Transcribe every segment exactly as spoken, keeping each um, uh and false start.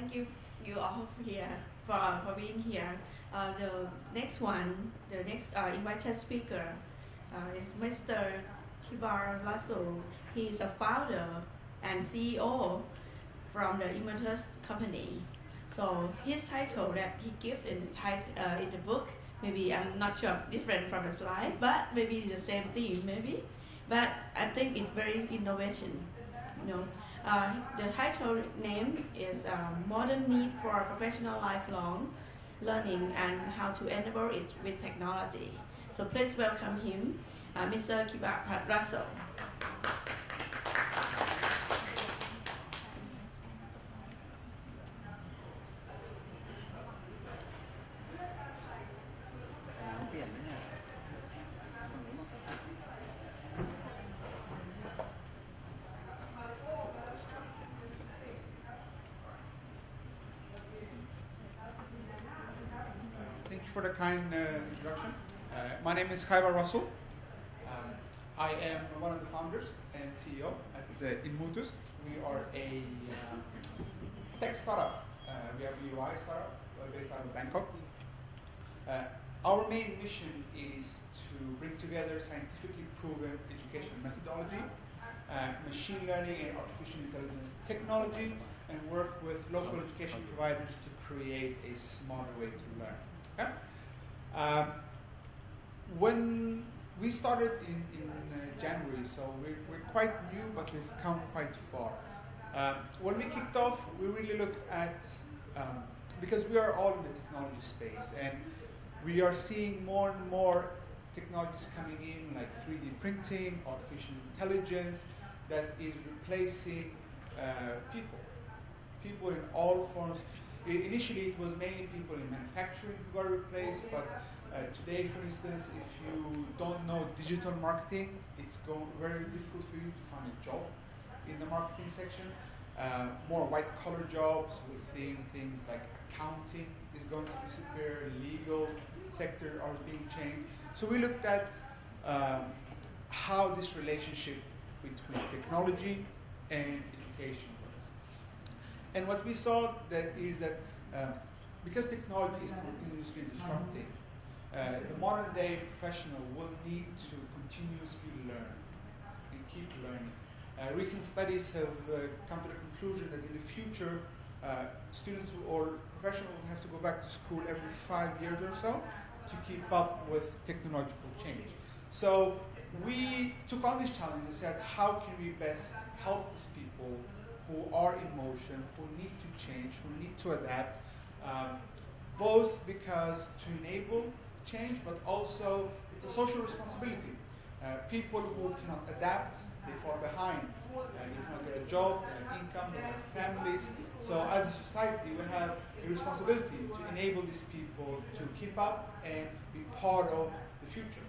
thank you, you all here for for being here. Uh, the next one, the next uh, invited speaker uh, is Mister Kibar Lasso. He is a founder and C E O from the Immertus company. So his title that he gives in the tit- uh, in the book, maybe I'm not sure, different from the slide, but maybe the same theme, maybe. But I think it's very innovation, you know. Uh, the title name is uh, Modern Need for Professional Lifelong Learning and How to Enable It with Technology. So please welcome him, uh, Mister Kibar Russell. Thank you for the kind uh, introduction. Uh, my name is Kibar Russell. Um, I am one of the founders and C E O at uh, Immertus. We are a uh, tech startup. Uh, we are a U I startup uh, based out of Bangkok. Uh, our main mission is to bring together scientifically proven education methodology, uh, machine learning and artificial intelligence technology, and work with local education providers to create a smarter way to learn. Okay? Um, when we started in, in uh, January, so we're, we're quite new, but we've come quite far. Um, when we kicked off, we really looked at, um, because we are all in the technology space, and we are seeing more and more technologies coming in, like three D printing, artificial intelligence, that is replacing uh, people. People in all forms. I, initially, it was mainly people in manufacturing who got replaced, but uh, today, for instance, if you don't know digital marketing, it's go very difficult for you to find a job in the marketing section. Uh, more white-collar jobs within things like accounting is going to disappear, legal sector are being changed. So we looked at um, how this relationship between technology and education works. And what we saw that is that um, because technology is continuously disrupting, uh, the modern day professional will need to continuously learn and keep learning. Uh, recent studies have uh, come to the conclusion that in the future, uh, students or professionals will have to go back to school every five years or so to keep up with technological change. So we took on this challenge and said, how can we best help these people who are in motion, who need to change, who need to adapt, um, both because to enable change, but also it's a social responsibility. Uh, people who cannot adapt, they fall behind. Uh, they cannot get a job, they have income, they have families. So as a society, we have a responsibility to enable these people to keep up and be part of the future.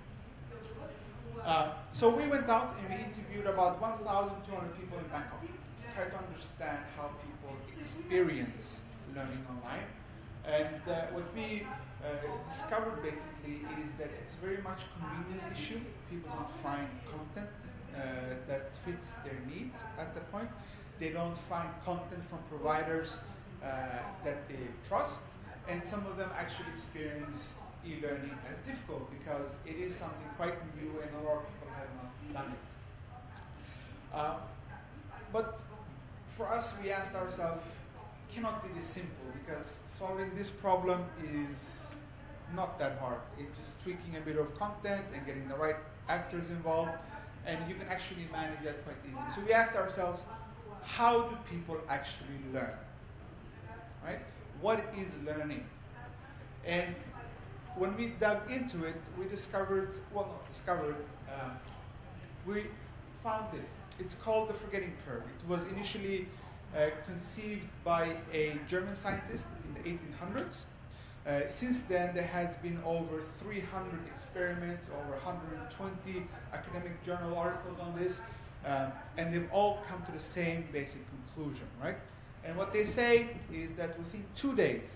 Uh, so we went out and we interviewed about one thousand two hundred people in Bangkok to try to understand how people experience learning online. And uh, what we uh, discovered basically is that it's very much a convenience issue. People don't find content uh, that fits their needs at the point. They don't find content from providers uh, that they trust. And some of them actually experience e-learning as difficult because it is something quite new and a lot of people have not done it. Uh, but for us, we asked ourselves, it cannot be this simple because solving this problem is not that hard. It's just tweaking a bit of content and getting the right actors involved, and you can actually manage that quite easily. So we asked ourselves, how do people actually learn? Right? What is learning? And when we dug into it, we discovered, well, not discovered, um, we found this. It's called the forgetting curve. It was initially uh, conceived by a German scientist in the eighteen hundreds. Uh, since then, there has been over three hundred experiments, over one hundred twenty academic journal articles on this, um, and they've all come to the same basic conclusion, right? And what they say is that within two days,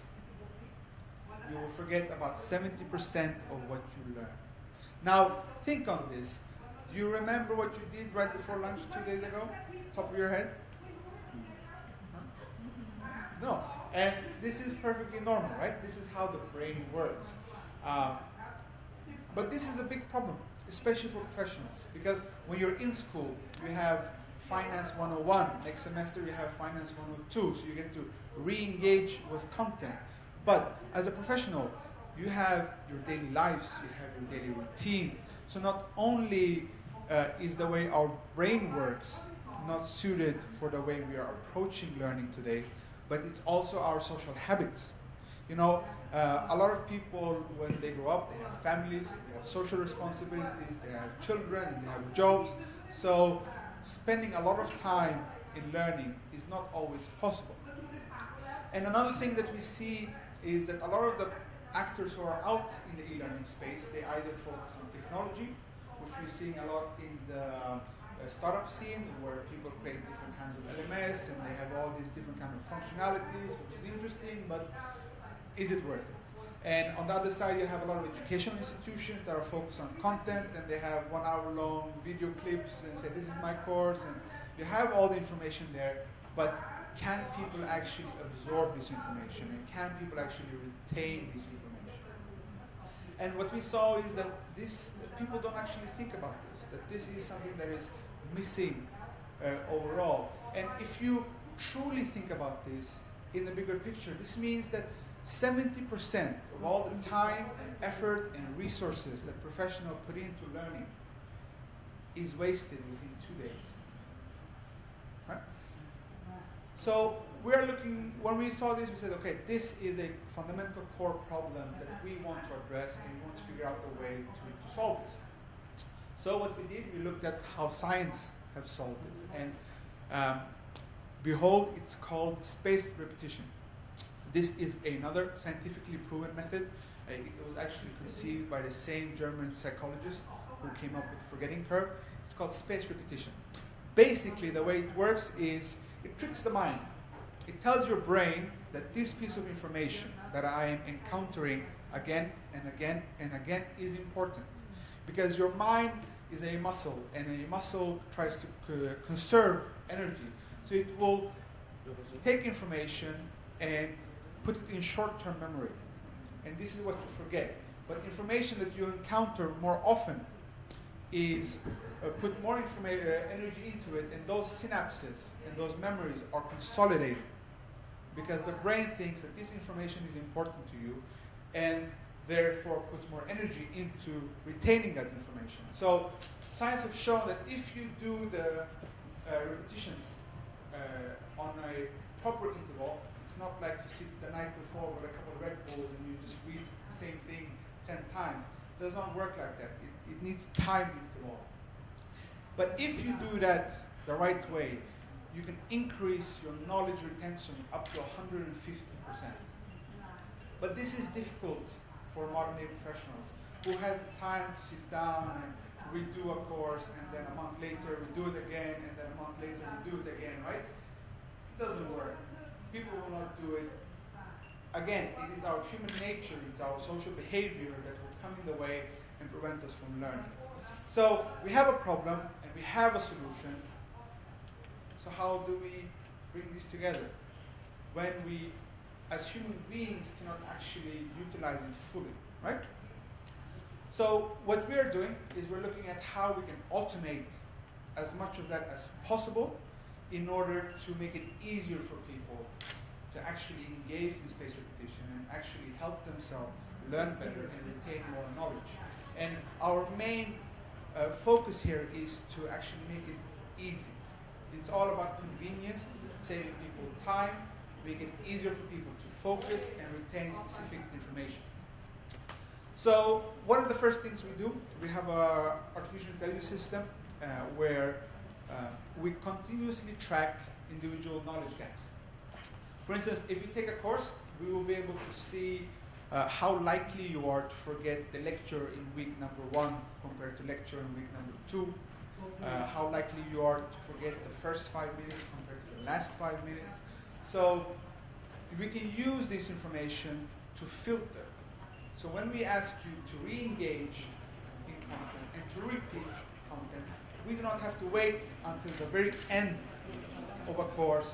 you will forget about seventy percent of what you learn. Now, think on this. Do you remember what you did right before lunch two days ago? Top of your head? Huh? No. And this is perfectly normal, right? This is how the brain works. Um, but this is a big problem, especially for professionals, because when you're in school, you have Finance one oh one. Next semester, you have Finance one oh two, so you get to re-engage with content. But as a professional, you have your daily lives, you have your daily routines. So not only uh, is the way our brain works not suited for the way we are approaching learning today, but it's also our social habits. You know, uh, a lot of people, when they grow up, they have families, they have social responsibilities, they have children, they have jobs. So spending a lot of time in learning is not always possible. And another thing that we see is that a lot of the actors who are out in the e-learning space, they either focus on technology, which we're seeing a lot in the uh, startup scene, where people create different kinds of L M S and they have all these different kind of functionalities, which is interesting, but is it worth it? And on the other side, you have a lot of educational institutions that are focused on content, and they have one hour long video clips and say, this is my course, and you have all the information there, but can people actually absorb this information, and can people actually retain this information? And what we saw is that this, that people don't actually think about this, that this is something that is missing uh, overall. And if you truly think about this in the bigger picture, this means that seventy percent of all the time and effort and resources that professionals put into learning is wasted within two days. Right? So we're looking, when we saw this, we said, okay, this is a fundamental core problem that we want to address, and we want to figure out a way to, to solve this. So what we did, we looked at how science have solved this. And um, behold, it's called spaced repetition. This is another scientifically proven method. Uh, it was actually conceived by the same German psychologist who came up with the forgetting curve. It's called spaced repetition. Basically, the way it works is it tricks the mind. It tells your brain that this piece of information that I am encountering again and again and again is important. Because your mind is a muscle, and a muscle tries to uh, conserve energy. So it will take information and put it in short-term memory. And this is what you forget. But information that you encounter more often is uh, put more informa uh, energy into it, and those synapses and those memories are consolidated, because the brain thinks that this information is important to you, and therefore puts more energy into retaining that information. So science has shown that if you do the uh, repetitions uh, on a proper interval, it's not like you sit the night before with a couple of Red Bulls and you just read the same thing ten times. It does not work like that. It, it needs time interval. But if you do that the right way, you can increase your knowledge retention up to one hundred fifty percent. But this is difficult for modern day professionals who has the time to sit down and redo a course, and then a month later we do it again, and then a month later we do it again, right? It doesn't work. People will not do it. Again, it is our human nature, it's our social behavior that will come in the way and prevent us from learning. So we have a problem and we have a solution. So how do we bring this together when we, as human beings, cannot actually utilize it fully, right? So what we are doing is we're looking at how we can automate as much of that as possible in order to make it easier for people to actually engage in spaced repetition and actually help themselves learn better and retain more knowledge. And our main uh, focus here is to actually make it easy. It's all about convenience, saving people time, making it easier for people to focus and retain specific information. So one of the first things we do, we have an artificial intelligence system uh, where uh, we continuously track individual knowledge gaps. For instance, if you take a course, we will be able to see uh, how likely you are to forget the lecture in week number one compared to lecture in week number two, uh, how likely you are to forget the first five minutes compared to the last five minutes. So we can use this information to filter. So when we ask you to re-engage in content and to repeat content, we do not have to wait until the very end of a course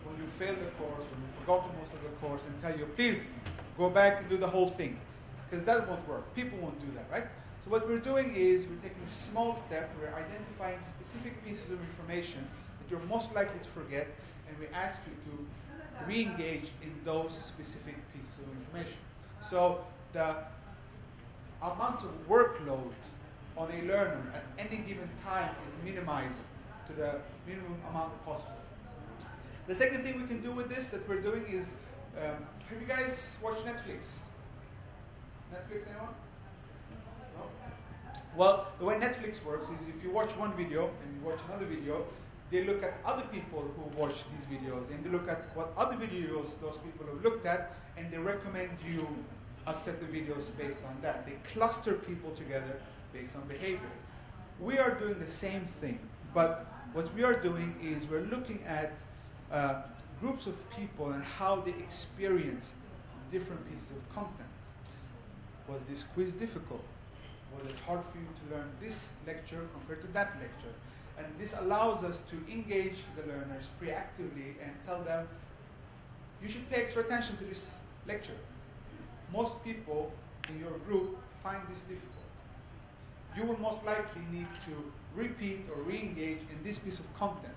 when you fail the course, when you forgot most of the course, and tell you, please, go back and do the whole thing. Because that won't work. People won't do that, right? So what we're doing is we're taking a small step, we're identifying specific pieces of information that you're most likely to forget, and we ask you to re-engage in those specific pieces of information. So the amount of workload on a learner at any given time is minimized to the minimum amount possible. The second thing we can do with this that we're doing is, um, have you guys watched Netflix? Netflix, anyone? No? Well, the way Netflix works is if you watch one video and you watch another video, they look at other people who watch these videos, and they look at what other videos those people have looked at, and they recommend you a set of videos based on that. They cluster people together based on behavior. We are doing the same thing, but what we are doing is we're looking at uh, groups of people and how they experienced different pieces of content. Was this quiz difficult? Was it hard for you to learn this lecture compared to that lecture? And this allows us to engage the learners preactively and tell them, you should pay extra attention to this lecture. Most people in your group find this difficult. You will most likely need to repeat or re-engage in this piece of content.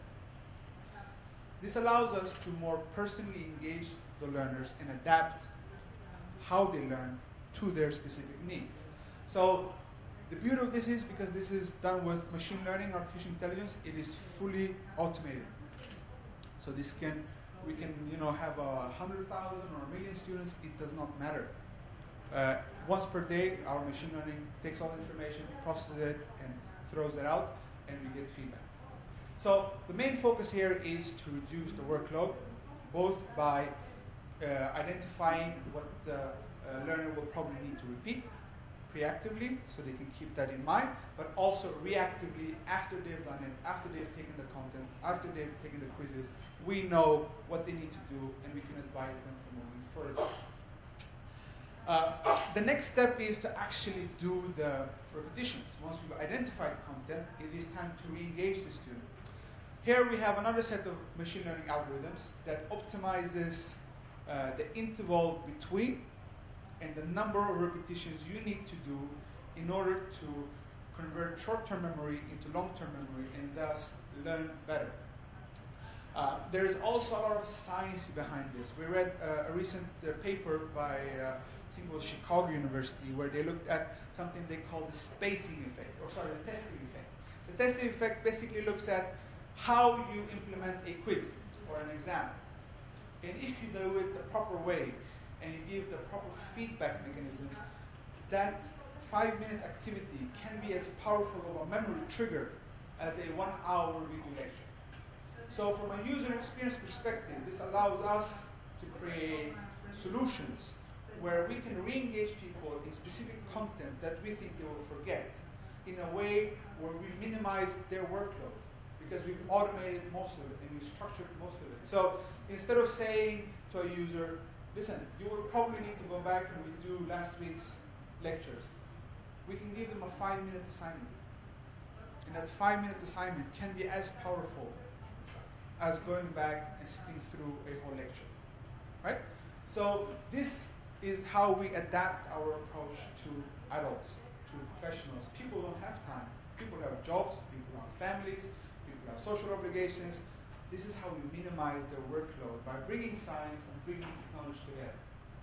This allows us to more personally engage the learners and adapt how they learn to their specific needs. So the beauty of this is, because this is done with machine learning, artificial intelligence, it is fully automated. So this can, we can, you know, have a hundred thousand or a million students, it does not matter. Uh, once per day, our machine learning takes all the information, processes it, and throws it out, and we get feedback. So the main focus here is to reduce the workload, both by uh, identifying what the uh, learner will probably need to repeat preactively, so they can keep that in mind, but also reactively after they've done it, after they've taken the content, after they've taken the quizzes, we know what they need to do, and we can advise them for moving further. Uh, the next step is to actually do the repetitions. Once we've identified content, it is time to re-engage the student. Here we have another set of machine learning algorithms that optimizes uh, the interval between and the number of repetitions you need to do in order to convert short-term memory into long-term memory and thus learn better. Uh, there's also a lot of science behind this. We read uh, a recent uh, paper by uh, I think it was Chicago University, where they looked at something they call the spacing effect, or sorry, the testing effect. The testing effect basically looks at how you implement a quiz or an exam. And if you do it the proper way, and you give the proper feedback mechanisms, that five-minute activity can be as powerful of a memory trigger as a one-hour video lecture. So from a user experience perspective, this allows us to create solutions where we can re-engage people in specific content that we think they will forget in a way where we minimize their workload, because we've automated most of it and we've structured most of it. So instead of saying to a user, listen, you will probably need to go back and redo last week's lectures, we can give them a five-minute assignment. And that five-minute assignment can be as powerful as going back and sitting through a whole lecture, right? So this is how we adapt our approach to adults, to professionals. People don't have time. People have jobs, people have families, people have social obligations. This is how we minimize their workload, by bringing science and bringing technology together.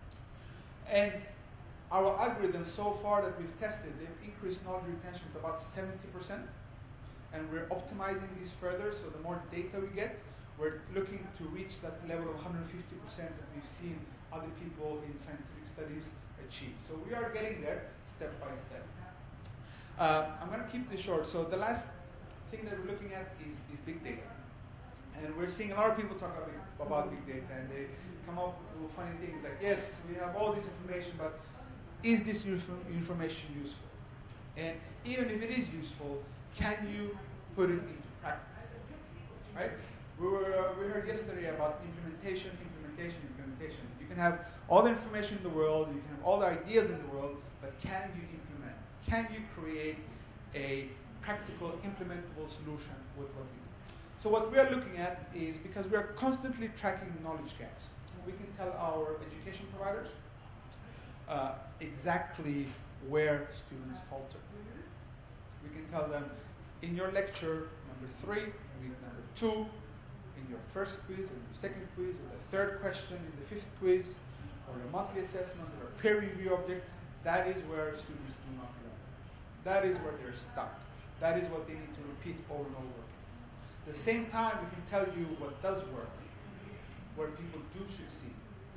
And our algorithms so far that we've tested, they've increased knowledge retention to about seventy percent. And we're optimizing these further, so the more data we get, we're looking to reach that level of one hundred fifty percent that we've seen other people in scientific studies achieve. So we are getting there step by step. Uh, I'm going to keep this short. So the last thing that we're looking at is, is big data. And we're seeing a lot of people talk about, about big data, and they come up with funny things like, yes, we have all this information, but is this information useful? And even if it is useful, can you put it into practice? Right? We, were, uh, we heard yesterday about implementation, implementation, implementation. You can have all the information in the world, you can have all the ideas in the world, but can you implement? Can you create a practical, implementable solution with what we do? So what we are looking at is, because we are constantly tracking knowledge gaps, we can tell our education providers uh, exactly where students falter. We can tell them, in your lecture number three, week number two, in your first quiz, or your second quiz, or the third question in the fifth quiz, or the monthly assessment, or a peer review object, that is where students do not learn. That is where they're stuck. That is what they need to repeat over and over. At the same time, we can tell you what does work, where people do succeed.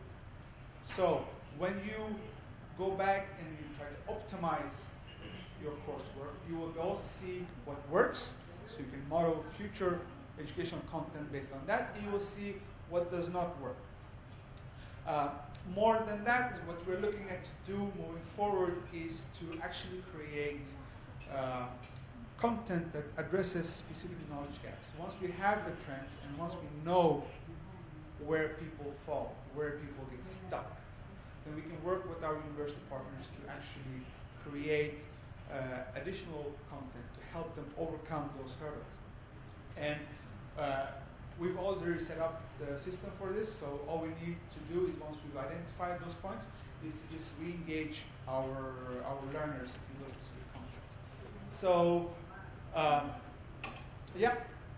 So when you go back and you try to optimize your coursework, you will both see what works, so you can model future educational content based on that, and you will see what does not work. Uh, more than that, what we're looking at to do moving forward is to actually create uh, content that addresses specific knowledge gaps. Once we have the trends and once we know where people fall, where people get stuck, then we can work with our university partners to actually create uh, additional content to help them overcome those hurdles. And uh, we've already set up the system for this, so all we need to do is, once we've identified those points, is to just re-engage our, our learners in those specific contexts. So, um, yeah,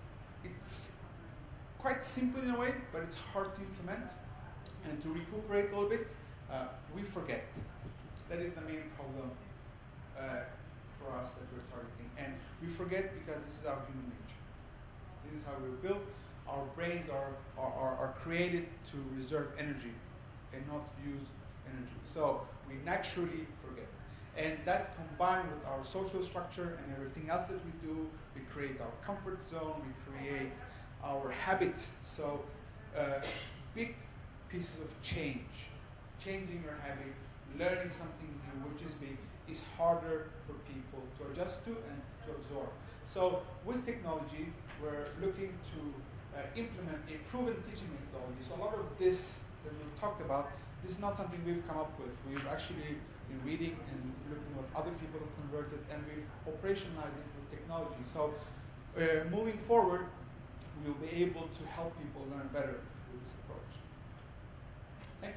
it's quite simple in a way, but it's hard to implement. And to recuperate a little bit, uh, we forget. That is the main problem uh, for us that we're targeting. And we forget because this is our human nature. This is how we're built. Our brains are, are, are, are created to reserve energy and not use energy. So we naturally forget. And that, combined with our social structure and everything else that we do, we create our comfort zone, we create our habits. So uh, big pieces of change, changing your habit, learning something new, which is big, is harder for people to adjust to and to absorb. So with technology, we're looking to uh, implement a proven teaching methodology. So a lot of this that we've talked about, this is not something we've come up with. We've actually been reading and looking what other people have converted, and we've operationalized it with technology. So uh, moving forward, we'll be able to help people learn better with this approach. Thank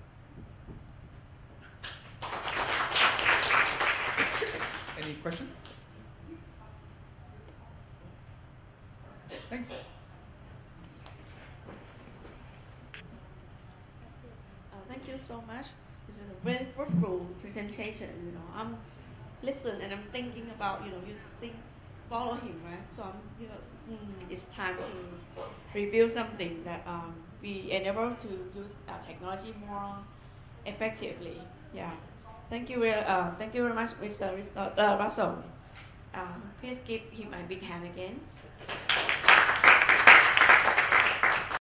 you. Any questions? Thanks. Uh, thank you so much. This is a very fruitful presentation. You know, I'm listening and I'm thinking about, you know, you think, follow him, right? So I'm, you know, mm, it's time to rebuild something that um, we enable to use uh, technology more effectively. Yeah. Thank you. Uh, thank you very much, Mister Uh, Russell. Uh, please give him a big hand again.